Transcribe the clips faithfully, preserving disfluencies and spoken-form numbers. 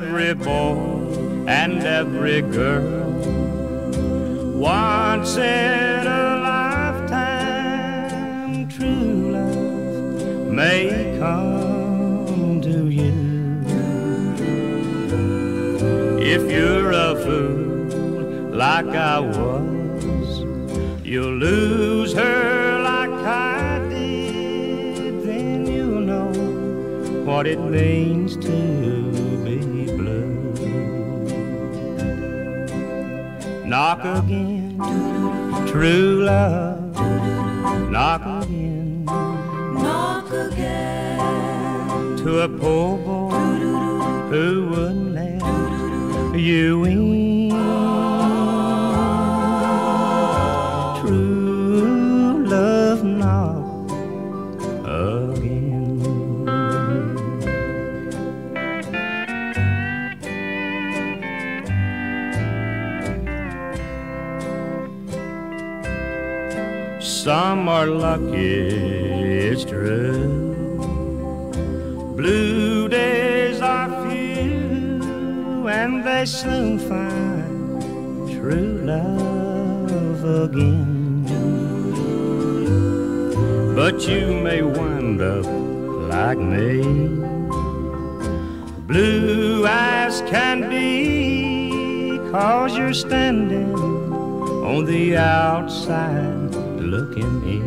every boy and every girl. Once in a lifetime, true love may come to you. If you're a fool like I was, you'll lose her like I did. Then you'll know what it means to be blue. Knock again, true love, knock again, knock again, to a poor boy who wouldn't let you in. True love, knock again. Some are lucky, it's true. Blue days are few, and they soon find true love again. But you may wind up like me, blue as can be, 'cause you're standing on the outside looking in.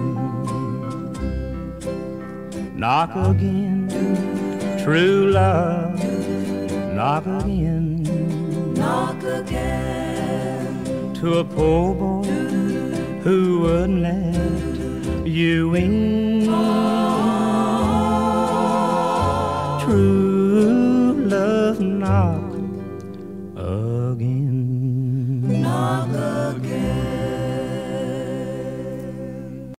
Knock again, true love, knock again, knock again, to a poor boy who wouldn't let you in. True love, knock